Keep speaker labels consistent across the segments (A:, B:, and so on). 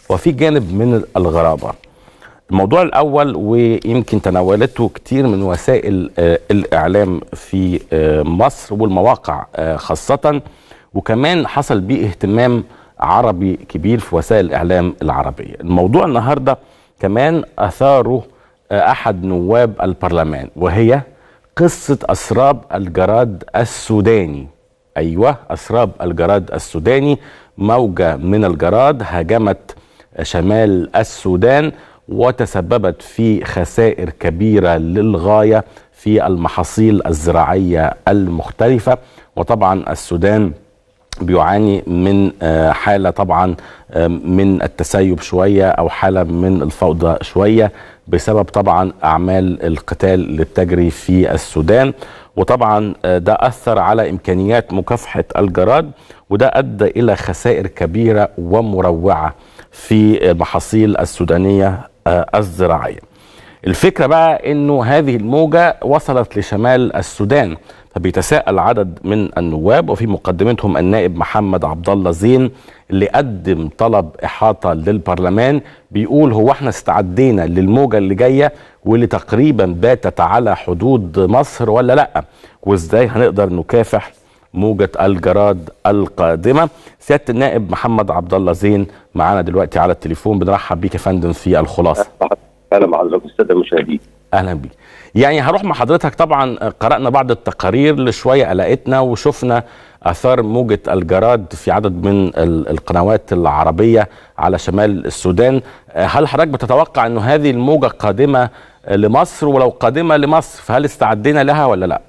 A: وفي جانب من الغرابة. الموضوع الأول ويمكن تناولته كتير من وسائل الإعلام في مصر والمواقع خاصة، وكمان حصل بيه اهتمام عربي كبير في وسائل الإعلام العربية. الموضوع النهاردة كمان أثاره أحد نواب البرلمان، وهي قصة أسراب الجراد السوداني. أيوة، أسراب الجراد السوداني. موجة من الجراد هاجمت شمال السودان وتسببت في خسائر كبيرة للغاية في المحاصيل الزراعية المختلفة. وطبعا السودان بيعاني من حالة طبعا من التسيب شوية أو حالة من الفوضى شوية بسبب طبعا أعمال القتال اللي بتجري في السودان، وطبعا ده أثر على إمكانيات مكافحة الجراد، وده أدى إلى خسائر كبيرة ومروعة في المحاصيل السودانية الزراعية. الفكرة بقى إنه هذه الموجة وصلت لشمال السودان، فبيتساءل عدد من النواب وفي مقدمتهم النائب محمد عبد الله زين اللي قدم طلب إحاطة للبرلمان، بيقول هو احنا استعدينا للموجة اللي جاية واللي تقريبا باتت على حدود مصر ولا لا، وازاي هنقدر نكافح موجة الجراد القادمة. سيادة النائب محمد عبد الله زين معانا دلوقتي على التليفون، بنرحب بيك يا فندم في الخلاصة.
B: اهلا بحضرتك الساده المشاهدين.
A: اهلا بيك. يعني هروح مع حضرتك، طبعا قرأنا بعض التقارير اللي شوية قلقتنا وشفنا اثار موجة الجراد في عدد من القنوات العربية على شمال السودان. هل حضرتك بتتوقع انه هذه الموجة قادمة لمصر؟ ولو قادمة لمصر فهل استعدينا لها ولا لا؟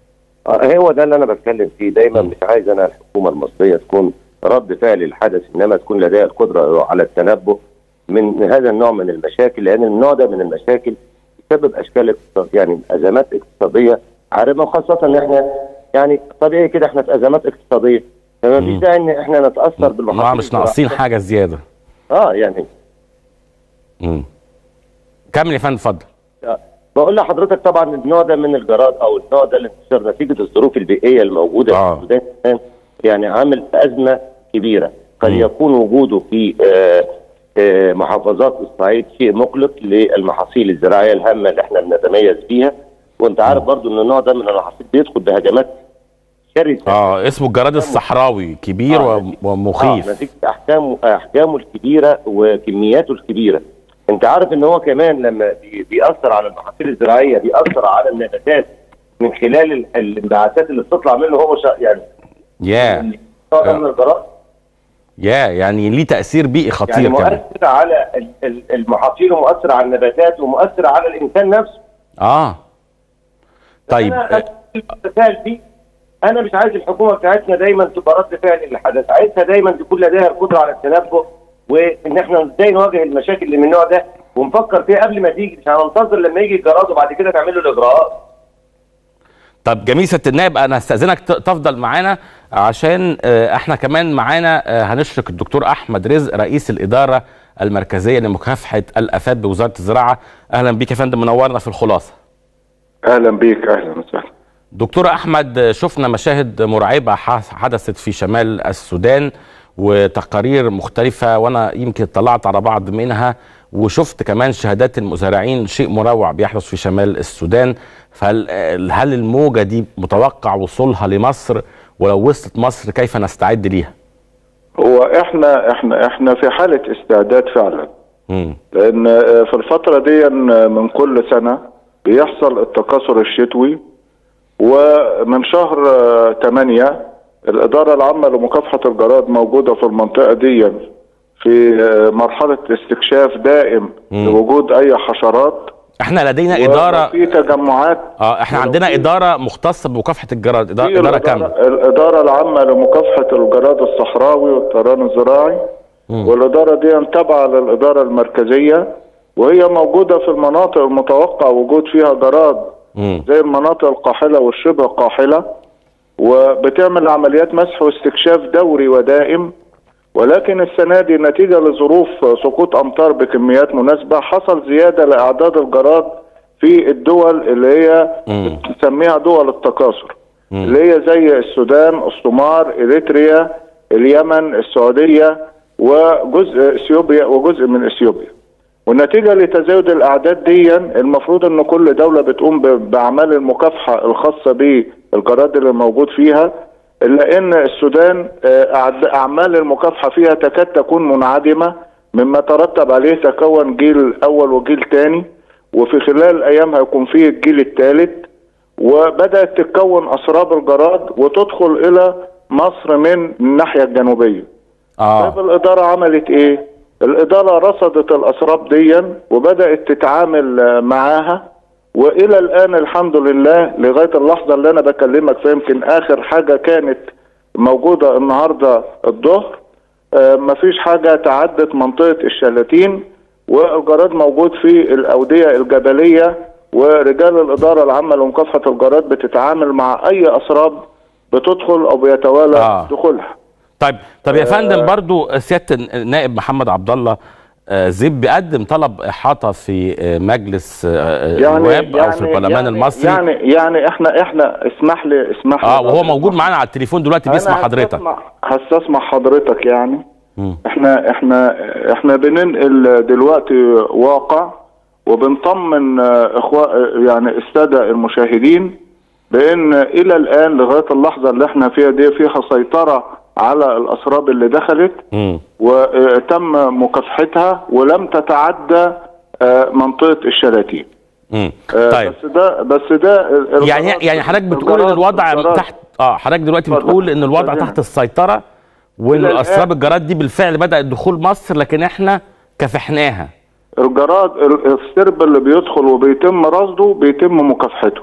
B: هو ده اللي انا بتكلم فيه دايما. مش عايز انا الحكومة المصرية تكون رد فعل للحدث، انما تكون لديها القدرة على التنبؤ من هذا النوع من المشاكل، لان النوع ده من المشاكل يسبب اشكال يعني ازمات اقتصاديه عارمه، وخاصه ان احنا يعني طبيعي كده احنا في ازمات اقتصاديه، فما فيش داعي ان احنا نتاثر بالمحاصيل.
A: مش ناقصين حاجه زياده.
B: يعني
A: كمل يا فندم اتفضل.
B: بقول لحضرتك طبعا النوع ده من الجراد او النوع ده الانتشار نتيجه الظروف البيئيه الموجوده في السودان يعني عامل ازمه كبيره. قد يكون وجوده في محافظات الصعيد شيء مقلق للمحاصيل الزراعيه الهامه اللي احنا بنتميز بيها، وانت عارف برضو ان النوع ده من المحاصيل بيدخل بهجمات شرسه.
A: اسمه الجراد الصحراوي، كبير ومخيف.
B: نتيجه احجامه الكبيره وكمياته الكبيره. انت عارف ان هو كمان لما بيأثر على المحاصيل الزراعيه بيأثر على النباتات من خلال الانبعاثات اللي بتطلع منه هو يعني
A: يعني ليه تأثير بيئي خطير،
B: يعني مؤثر على المحاصيل ومؤثر على النباتات ومؤثر على الإنسان نفسه.
A: طيب
B: أنا مش عايز الحكومة بتاعتنا دايما تبقى رد فعل للحدث، عايزها دايما تكون لديها القدرة على التنبؤ، وإن احنا ازاي نواجه المشاكل اللي من النوع ده ونفكر فيها قبل ما تيجي، مش هننتظر لما يجي الجراد وبعد كده تعمل له الإجراءات.
A: طب جميل سيادة النائب، انا هستأذنك تفضل معانا عشان احنا كمان معانا هنشرك الدكتور احمد رزق رئيس الاداره المركزيه لمكافحه الافات بوزاره الزراعه. اهلا بيك يا فندم، منورنا في الخلاصه.
C: اهلا بيك، اهلا وسهلا.
A: دكتور احمد، شفنا مشاهد مرعبه حدثت في شمال السودان وتقارير مختلفه، وانا يمكن اطلعت على بعض منها وشفت كمان شهادات المزارعين، شيء مروع بيحدث في شمال السودان. فهل الموجة دي متوقع وصولها لمصر؟ ولو وصلت مصر كيف نستعد ليها؟
C: هو احنا في حالة استعداد فعلا. لان في الفترة دي من كل سنة بيحصل التكاثر الشتوي، ومن شهر 8 الإدارة العامة لمكافحة الجراد موجودة في المنطقة دي في مرحلة استكشاف دائم لوجود أي حشرات.
A: احنا لدينا إدارة
C: في تجمعات.
A: احنا عندنا إدارة مختصة بمكافحة الجراد، إدارة كاملة.
C: الإدارة العامة لمكافحة الجراد الصحراوي والطيران الزراعي، والإدارة دي تابعة للإدارة المركزية، وهي موجودة في المناطق المتوقع وجود فيها جراد زي المناطق القاحلة والشبه قاحلة، وبتعمل عمليات مسح واستكشاف دوري ودائم. ولكن السنة دي نتيجة لظروف سقوط أمطار بكميات مناسبة حصل زيادة لأعداد الجراد في الدول اللي هي بتسميها دول التكاثر، اللي هي زي السودان، الصومال، إريتريا، اليمن، السعودية، وجزء اثيوبيا وجزء من اثيوبيا. والنتيجه لتزايد الاعداد دي المفروض ان كل دوله بتقوم باعمال المكافحه الخاصه بالجراد اللي موجود فيها، الا ان السودان اعمال المكافحه فيها تكاد تكون منعدمه، مما ترتب عليه تكون جيل اول وجيل ثاني، وفي خلال ايام هيكون فيه الجيل الثالث، وبدات تتكون اسراب الجراد وتدخل الى مصر من الناحيه الجنوبيه. طيب الاداره عملت ايه؟ الاداره رصدت الاسراب دي وبدات تتعامل معاها، والى الان الحمد لله لغايه اللحظه اللي انا بكلمك فيها، يمكن اخر حاجه كانت موجوده النهارده الظهر، مفيش حاجه تعدت منطقه الشلاتين، والجراد موجود في الاوديه الجبليه، ورجال الاداره العامه لمكافحه الجراد بتتعامل مع اي اسراب بتدخل او بيتوالى دخولها.
A: طيب يا فندم، برضو سياده النائب محمد عبد الله زيب بيقدم طلب احاطه في مجلس النواب او في البرلمان المصري.
C: يعني احنا اسمح لي
A: وهو موجود معانا على التليفون دلوقتي بيسمع حضرتك.
C: هستسمع حضرتك يعني. احنا بننقل دلوقتي واقع، وبنطمن يعني الساده المشاهدين بان الى الان لغايه اللحظه اللي احنا فيها دي فيها سيطره على الاسراب اللي دخلت، وتم مكافحتها ولم تتعدى منطقه الشلاتين.
A: طيب
C: بس ده
A: يعني حضرتك بتقول ان الوضع تحت حضرتك دلوقتي بتقول ان الوضع تحت السيطره، وان الاسراب الجراد دي بالفعل بدات دخول مصر، لكن احنا كافحناها.
C: الجراد السرب اللي بيدخل وبيتم رصده بيتم مكافحته.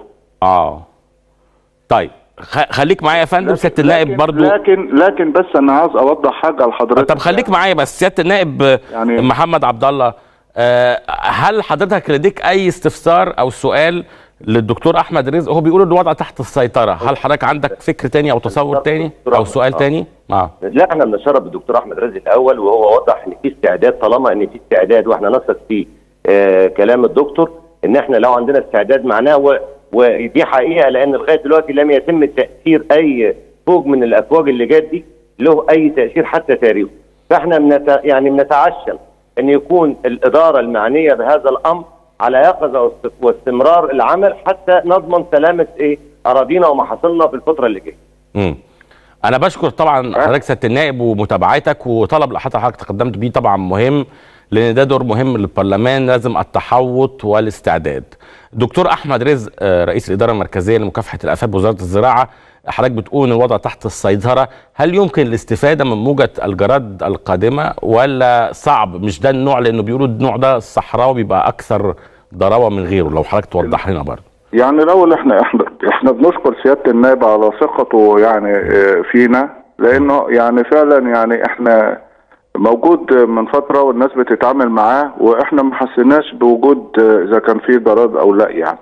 A: طيب خليك معايا يا فندم سياده النائب برضو.
C: لكن بس انا عاوز اوضح حاجه لحضرتك.
A: طب خليك معايا بس سياده النائب يعني محمد عبد الله، هل حضرتك لديك اي استفسار او سؤال للدكتور احمد رزق؟ هو بيقول الوضع تحت السيطره، هل حضرتك عندك فكر تاني او تصور تاني او سؤال تاني؟
B: لا، احنا بنشرب بالدكتور احمد رزق الاول، وهو وضح ان في استعداد، طالما ان في استعداد واحنا نثق في كلام الدكتور ان احنا لو عندنا استعداد معناه، ودي حقيقه، لان لغايه دلوقتي لم يتم تاثير اي فوج من الافواج اللي جات دي له اي تاثير حتى تاريخي. فاحنا بنتعشم ان يكون الاداره المعنيه بهذا الامر على يقظه واستمرار العمل حتى نضمن سلامه اراضينا ومحاصيلنا في الفتره اللي جايه.
A: انا بشكر طبعا حضرتك سياده النائب ومتابعتك، وطلب اللي حضرتك تقدمت بيه طبعا مهم، لان ده دور مهم للبرلمان، لازم التحوط والاستعداد. دكتور احمد رزق رئيس الاداره المركزيه لمكافحه الافات بوزاره الزراعه، حضرتك بتقول ان الوضع تحت السيطره، هل يمكن الاستفاده من موجه الجراد القادمه ولا صعب؟ مش ده النوع، لانه بيقولوا النوع ده الصحراوي بيبقى اكثر ضراوه من غيره، لو حضرتك توضح لنا برضه.
C: يعني الاول احنا بنشكر سياده النائب على ثقته يعني فينا، لانه يعني فعلا يعني احنا موجود من فتره والناس بتتعامل معاه، واحنا ما حسيناش بوجود اذا كان فيه جراد او لا. يعني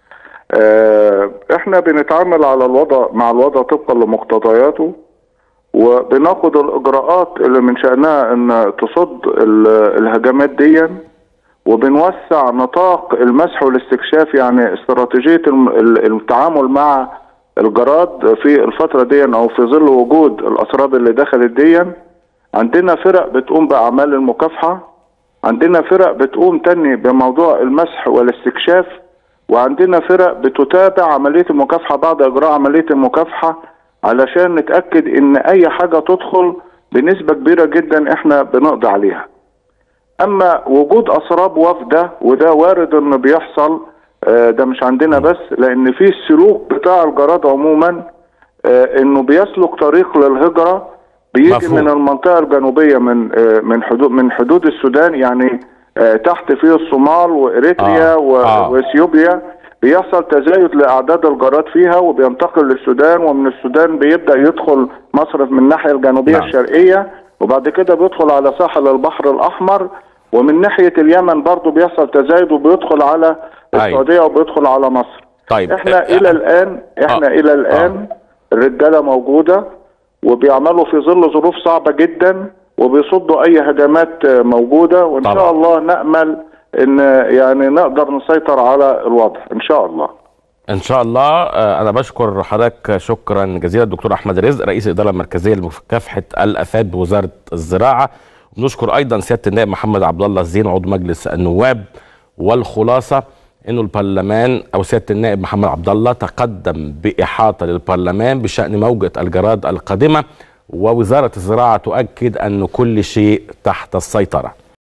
C: احنا بنتعامل على مع الوضع طبقا لمقتضياته، وبناخد الاجراءات اللي من شأنها ان تصد الهجمات دي، وبنوسع نطاق المسح والاستكشاف، يعني استراتيجيه التعامل مع الجراد في الفتره دي او في ظل وجود الاسراب اللي دخلت دي. عندنا فرق بتقوم باعمال المكافحه، عندنا فرق بتقوم تاني بموضوع المسح والاستكشاف، وعندنا فرق بتتابع عمليه المكافحه بعد اجراء عمليه المكافحه، علشان نتاكد ان اي حاجه تدخل بنسبه كبيره جدا احنا بنقضي عليها. اما وجود اسراب وافده وده وارد انه بيحصل، ده مش عندنا بس، لان في السلوك بتاع الجراد عموما انه بيسلك طريق للهجره، بيجي مفهوم. من المنطقه الجنوبيه من حدود السودان، يعني تحت فيه الصومال واريتريا واثيوبيا، بيحصل تزايد لاعداد الجراد فيها وبينتقل للسودان، ومن السودان بيبدا يدخل مصر من الناحيه الجنوبيه الشرقيه، وبعد كده بيدخل على ساحل البحر الاحمر، ومن ناحيه اليمن برضه بيحصل تزايد وبيدخل على السعوديه وبيدخل على مصر.
A: طيب
C: احنا الى الان الرجاله موجوده وبيعملوا في ظل ظروف صعبه جدا، وبيصدوا اي هجمات موجوده، وان طبعا. شاء الله نامل ان يعني نقدر نسيطر على الوضع ان شاء الله.
A: ان شاء الله. انا بشكر حضرتك شكرا جزيلا الدكتور احمد رزق رئيس الاداره المركزيه لمكافحه الافات بوزاره الزراعه. نشكر ايضا سياده النائب محمد عبد الله الزين عضو مجلس النواب. والخلاصه انه البرلمان او سياده النائب محمد عبد الله تقدم باحاطه للبرلمان بشان موجه الجراد القادمه، ووزاره الزراعه تؤكد ان كل شيء تحت السيطره.